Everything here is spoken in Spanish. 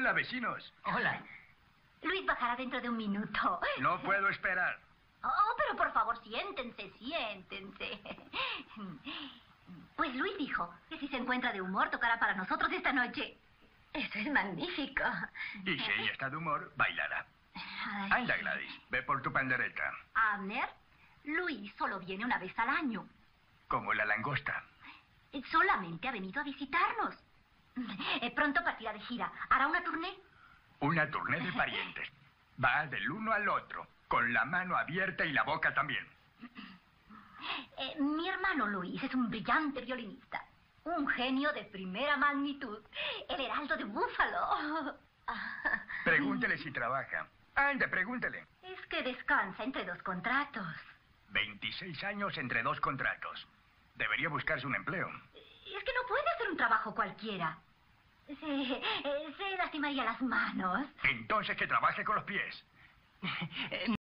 Hola, vecinos. Hola. Luis bajará dentro de un minuto. No puedo esperar. Oh, pero por favor, siéntense. Pues Luis dijo que si se encuentra de humor, tocará para nosotros esta noche. Eso es magnífico. Y si ella está de humor, bailará. Ay. Anda, Gladys, ve por tu pandereta. Abner, Luis solo viene una vez al año. Como la langosta. Solamente ha venido a visitarnos. Pronto partirá de gira. ¿Hará una tournée? Una tournée de parientes. Va del uno al otro, con la mano abierta y la boca también. Mi hermano Luis es un brillante violinista. Un genio de primera magnitud. El heraldo de Búfalo. Pregúntele si trabaja. Ande, pregúntele. Es que descansa entre dos contratos. 26 años entre dos contratos. Debería buscarse un empleo. Es que no puede hacer un trabajo cualquiera. Se lastimaría las manos. Entonces que trabaje con los pies.